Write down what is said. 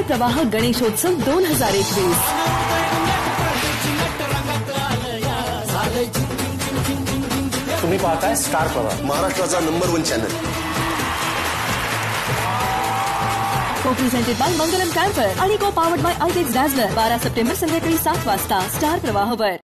प्रवाह गणेशोत्सव 2021. तुम्ही पाहताय स्टार प्रवाह, महाराष्ट्राचा number 1 channel. Co presented by Mangalam camphor आणि को पॉवर्ड बाय आयटेक्स डॅझलर. 12 सप्टेंबर संध्याकाळी 7 वाजता स्टार प्रवाहवर.